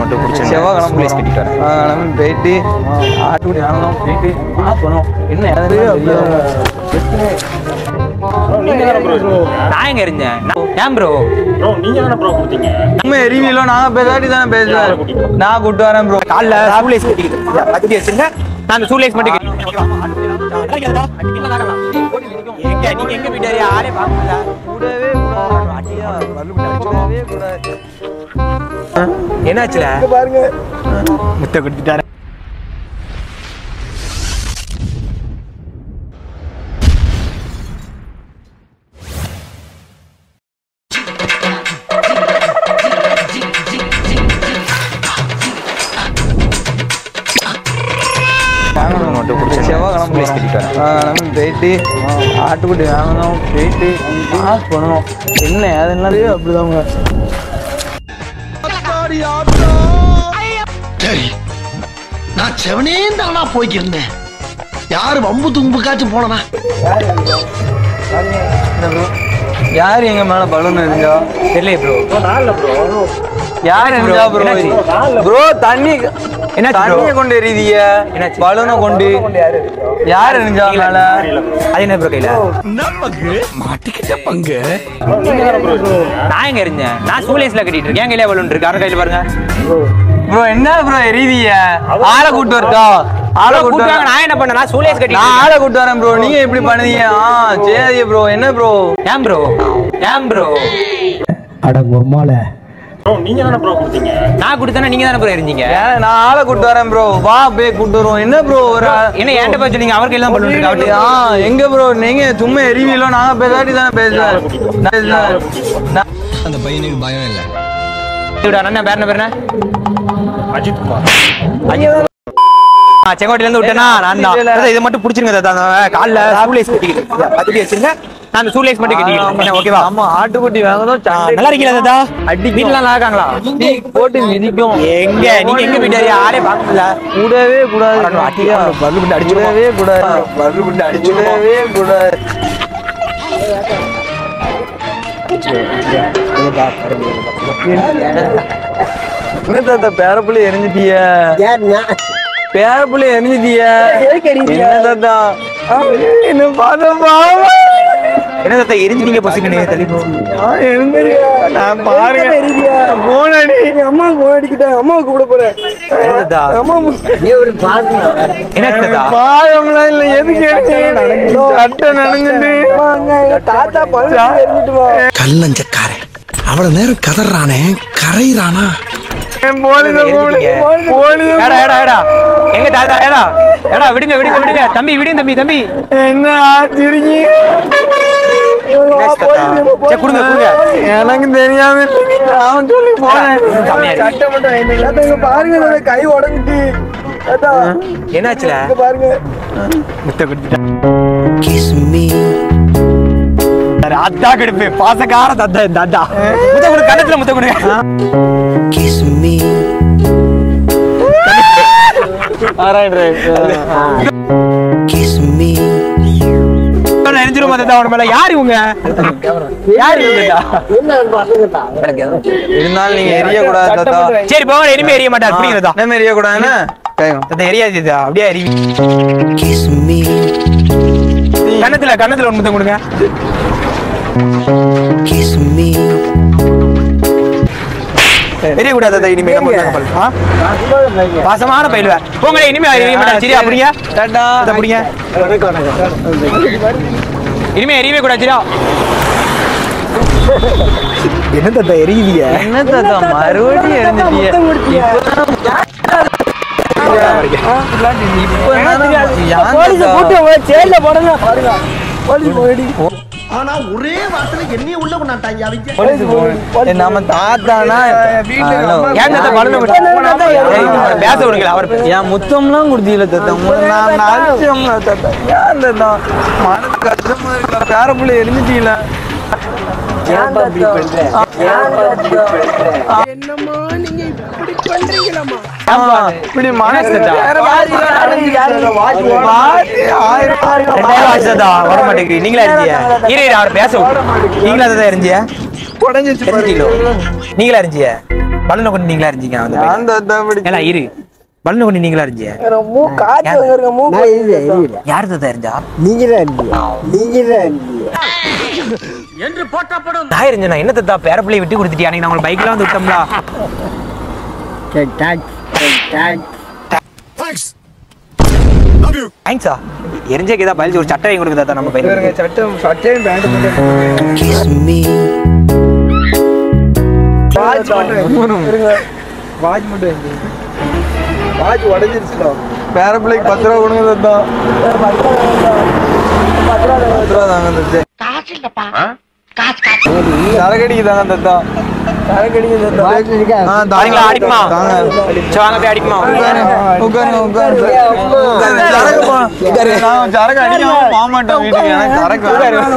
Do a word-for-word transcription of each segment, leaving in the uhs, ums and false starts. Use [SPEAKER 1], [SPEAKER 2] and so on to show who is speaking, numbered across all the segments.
[SPEAKER 1] மட்டும் பிடிச்சி
[SPEAKER 2] செவ்வாய்க்கிழமை
[SPEAKER 1] ப்ளேஸ் கட்டிட்டு வரேன்.
[SPEAKER 2] கிளம்பி போயிட்டு ஆட்டுக்குடி வாங்கணும் போயிட்டு பார்க்கணும் என்ன
[SPEAKER 1] நான் எங்க இருந்தேன் ஏன் ப்ரோ
[SPEAKER 3] நீங்க தானே ப்ரோ கொடுத்தீங்க
[SPEAKER 2] நம்ம ரிவியூல நாங்க பேசாட்டி தானே பேசுவேன் நான் கூட்டு வரேன் ப்ரோ
[SPEAKER 1] காலைல ஷூலேஸ் கட்டிக்கிட்டு கட்டி வச்சுங்க நான் அந்த ஷூலேஸ் மட்டும் கட்டி எங்க நீங்க எங்க வீட்டாரு யாரே பாக்கல
[SPEAKER 2] கூடவே கூடவே கூடாது
[SPEAKER 1] என்னாச்சுல
[SPEAKER 2] பாருங்க
[SPEAKER 1] முத்த கொடுத்துட்டாரு.
[SPEAKER 2] செவ்வாய்க்கிழமை
[SPEAKER 1] ப்ளேஸ் கட்டிட்டு வரேன்.
[SPEAKER 2] கிளம்பி போயிட்டு ஆட்டுக்குடி வாங்கணும் போயிட்டு பாஸ் பண்ணணும் என்ன அதனாலே அப்படிதாங்க.
[SPEAKER 4] சரி நான் செவனே தானா போய்க்கிருந்தேன் யாரு வம்பு தும்புக்காச்சும் போனனா
[SPEAKER 2] யாரு எங்க மேல பலூன் எரிஞ்சா
[SPEAKER 1] தெரியல ப்ரோ
[SPEAKER 2] யார் எரிஞ்சா ப்ரோ ப்ரோ தண்ணி
[SPEAKER 1] என்ன
[SPEAKER 2] தண்ணியை கொண்டு எரியுதிய பலூனை கொண்டு யார் எரிஞ்சா மேல
[SPEAKER 1] அது என்ன ப்ரோ கையில
[SPEAKER 4] நமக்கு மாட்டிக்கிட்ட பங்கு
[SPEAKER 1] நான் எங்க இருந்தேன் நான் ஷூலேஸ்ல கட்டிட்டு இருக்கேன் கையில பலூன் இருக்கு அவர கையில பாருங்க
[SPEAKER 2] ப்ரோ என்ன ப்ரோ எரியுதிய ஆளை கூட்டு வரட்டா ஆளை கூட்டு
[SPEAKER 1] கூட்டுவாங்க நான் என்ன பண்ணேன் நான் ஷூலேஸ் கட்டி
[SPEAKER 2] நான் ஆளை கூட்டு வரேன் ப்ரோ நீங்க எப்படி பண்ணுவீங்க ஆ சரி ப்ரோ என்ன ப்ரோ
[SPEAKER 1] ஏன் ப்ரோ ஏன் ப்ரோ
[SPEAKER 4] அட குர்மால
[SPEAKER 3] ப்ரோ நீங்க தானே ப்ரோ கொடுத்தீங்க
[SPEAKER 1] நான் கொடுத்தேன்னா நீங்க தானே ப்ரோ இருந்தீங்க
[SPEAKER 2] ஏன் நான் ஆளை கூட்டு வரேன் ப்ரோ வா போய் கூட்டு வருவோம் என்ன ப்ரோ ஒரு
[SPEAKER 1] என்ன ஏன்ட்ட போய் சொன்னீங்க அவர் கையில தான் பலூன் இருக்கு அவர்ட்ட
[SPEAKER 2] ஆ எங்க ப்ரோ நீங்க சும்மா எரிவீங்களோ நாங்க பேசாட்டி தானே பேசுவேன்
[SPEAKER 4] அந்த பையனுக்கு பயம் இல்ல
[SPEAKER 1] விட அண்ணா பேர் என்ன பேர் என்ன
[SPEAKER 3] அஜித் குமார்
[SPEAKER 1] செங்கோட்டையில இருந்து விட்டேனா நான் தான் இதை மட்டும் பிடிச்சிருங்க காலைல ஷூலேஸ் கட்டிக்கிட்டு கட்டி வச்சிருங்க நான் அந்த ஷூலேஸ் மட்டும் கட்டிக்கிறேன் ஓகேவா
[SPEAKER 2] ஆமா ஆட்டுக்குட்டி வாங்கணும்
[SPEAKER 1] நல்லா இருக்கீங்களா தாத்தா அடி வீட்டுல நல்லா இருக்காங்களா
[SPEAKER 2] போட்டு மிதிக்கும்
[SPEAKER 1] எங்க நீங்க எங்க வீட்டாரு யாரே பாக்கல
[SPEAKER 2] கூடவே கூடாது
[SPEAKER 1] பல்லு விட்டு அடிச்சுடவே
[SPEAKER 2] கூடவே கூடாது பல்லு விட்டு அடிச்சுடவே கூடாது என்ன தாத்தா பேரப்புள்ளி எரிஞ்சிட்டிய பேரப்புள்ளி எரிஞ்சிட்டிய என்ன தாத்தா என்ன பார்த்தா
[SPEAKER 1] என்ன தாத்தா எரிஞ்சிட்டீங்க பசிக்கணே தெளிவு
[SPEAKER 2] நான் பாருங்க போனடி அம்மா போனடிக்கிட்டேன் அம்மாவுக்கு கூட போறேன் அம்மா
[SPEAKER 1] என்ன தாத்தா
[SPEAKER 2] பாயம்லாம் இல்ல எதுக்கு அட்டை நனைஞ்சிட்டு தாத்தா பழம் எரிஞ்சிட்டு வா
[SPEAKER 4] கல்லஞ்சக்காரன் அவ்வளவு நேரம் கதறானே கரையிறானா
[SPEAKER 1] ஏடா ஏடா ஏடா எங்க தாத்தா ஏடா ஏடா விடுங்க விடுங்க விடுங்க தம்பி விடுங்க தம்பி தம்பி
[SPEAKER 2] என்ன ஆச்சிருக்கீங்க
[SPEAKER 1] கொடுங்க கொடுங்க
[SPEAKER 2] எனக்கு தெரியாம அவன் சொல்லி போனேன் பாருங்க கை உடஞ்சிட்டு
[SPEAKER 1] என்னாச்சுல
[SPEAKER 2] பாருங்க
[SPEAKER 1] முத்த கொடுத்துட்டேன்
[SPEAKER 4] கிஸ் மீ
[SPEAKER 1] அத்தா கடுப்பு பாசக்கார தத்தா தாத்தா முத்த கொடு கண்ணத்துல முத்த கொடுங்க
[SPEAKER 4] கிஸ் மீ கிஸ் மீ
[SPEAKER 1] நெஞ்சிரும் தாத்தா அவன மேல யாரு இவங்க யாரு இவங்க
[SPEAKER 2] இருந்தாலும் நீங்க எரிய கூடாது தாத்தா
[SPEAKER 1] சரி போங்க இனிமே எரிய மாட்டார் புரியுது தாத்தா
[SPEAKER 2] என்ன எரிய கூடாதுன்னு
[SPEAKER 1] தாத்தா எரியாது தாத்தா அப்படியே எரி
[SPEAKER 4] கிஸ் மீ
[SPEAKER 1] கண்ணத்துல கண்ணத்துல ஒரு முத்தம் கொடுங்க
[SPEAKER 4] கிஸ் மீ
[SPEAKER 1] எரிய கூடாது தாத்தா இனிமே பாசமான பயிலுவ போங்க இனிமே எரிய மாட்டார் சரியா அப்படிங்க
[SPEAKER 2] டாடா
[SPEAKER 1] அப்படிங்க இனிமே எரியவே கூடாது சரியா என்ன தாத்தா எரியுதிய
[SPEAKER 2] என்ன தாத்தா மறுபடியும் எரிஞ்சிட்டிய
[SPEAKER 4] ஆனா ஒரே வார்த்தையில என்னைய உள்ள கொண்டாட்டாங்க
[SPEAKER 2] அவங்க நம்ம தாத்தானா
[SPEAKER 1] பேச விடுங்களா அவர்
[SPEAKER 2] என் முத்தம்லாம் கொடுத்தீங்கள தாத்தா நான் அடிச்சோம்ல தாத்தா ஏன் தாத்தா மனது கஷ்டமா இருக்கா பேரப்புள்ள எரிஞ்சிட்டீங்கள
[SPEAKER 4] என்னம்மா நீங்க இப்படி பண்றீங்களாமா
[SPEAKER 2] இப்படி மனசு
[SPEAKER 1] வர மாட்டேங்குது நீங்களா இருந்தியா இரு அவர் பேச நீங்களா தான் இருந்தியா
[SPEAKER 2] உடஞ்சிச்சு
[SPEAKER 1] நீங்களா இருந்தியா பலூனை கொண்டு நீங்களா இருந்தீங்க அந்த பையன்.
[SPEAKER 2] நான் தாத்தா பிடிச்சேன்.
[SPEAKER 1] ஏலா இரு பலூனை கொண்டு நீங்களா இருந்தீங்க.
[SPEAKER 2] மூக்கு காய்ச்சி வந்துருங்க மூக்கு.
[SPEAKER 1] யாரு தாத்தா இருந்தா
[SPEAKER 5] நீங்கதான் இருந்தீங்க நீங்கதான் இருந்தீங்க
[SPEAKER 1] நான் இருந்தேன். என்ன தாத்தா பேரப்பிள்ளையை விட்டு கொடுத்துட்டியா? அன்னைக்கு நான் உங்களை பைக்லாம் வந்து விட்டோம்ல. தேங்க்ஸா. எரிஞ்சே கேதா பயில்ச்சி ஒரு சட்டை வாங்கி கொடுங்க தாத்தா நம்ம பையனுக்கு.
[SPEAKER 2] சட்டம் சட்டையும் பேண்ட் வாட்ச் மட்டும் வாட்ச் உடஞ்சிருச்சுடா. பேர பிள்ளைக்கு பத்து ரூபா கொடுங்க தான். பத்து ரூபா தாங்க சரக்கடிக்கு தாங்க தத்தா. சரக்கடிக்கு
[SPEAKER 1] தாங்களா அடிக்குமா? சரி வாங்க போய் அடிக்குமா?
[SPEAKER 2] உட்காருங்க உட்காருங்க சரக்கு அடிக்காம போக மாட்டோம் வீட்டுக்கு. எனக்கு சரக்கு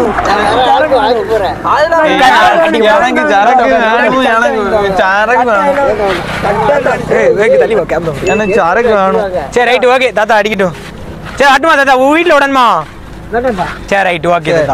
[SPEAKER 2] எனக்கு சரக்கு வேணும். எனக்கு சரக்கு வேணும். எனக்கு சரக்கு வேணும்.
[SPEAKER 1] சரி ரைட்டு ஓகே தாத்தா அடிக்கட்டும். சரி அட்டுமா தாத்தா உன் வீட்டில் உடனுமா? சரி ரைட்டு ஓகே தாத்தா.